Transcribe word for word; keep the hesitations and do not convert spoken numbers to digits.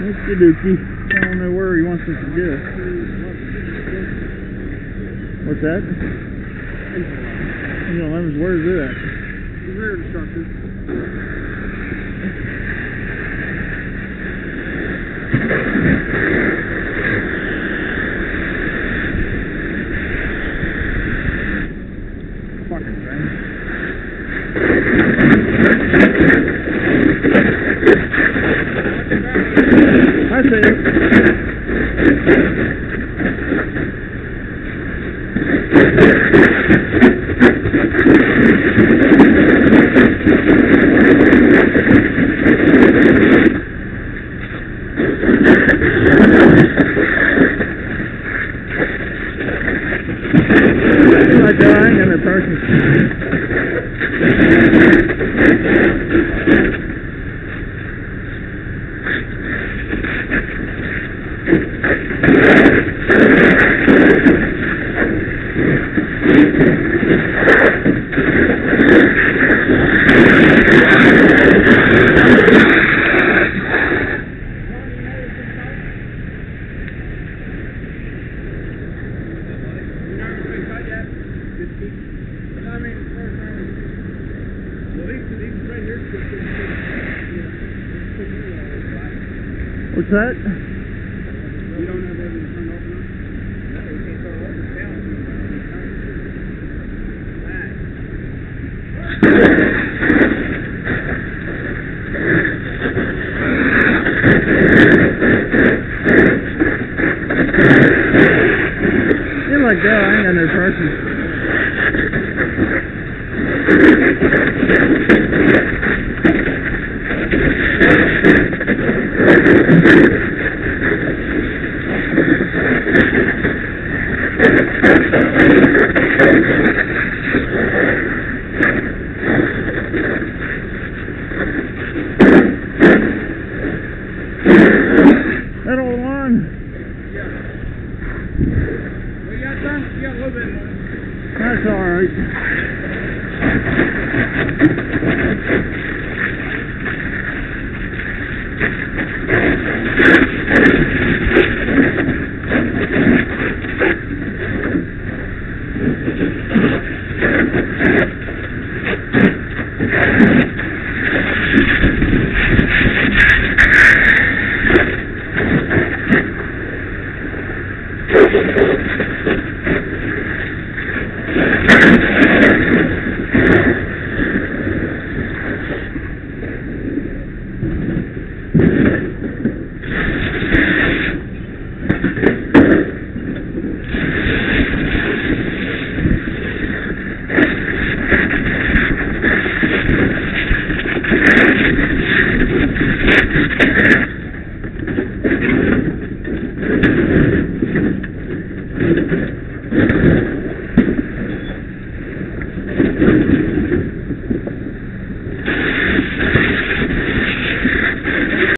Okie dokie. I don't know where he wants us to go. What's that? You know, Lemons, where is it at? The rear instructor. Fucking thing. I see it. Like that, I ain't got no person. What's that? You don't have everything turned off now? No, you can't turn off the down. You're like that, I ain't got no person. That old one. Yeah. Well, you got some? You got a little bit more. That's alright. Thank you.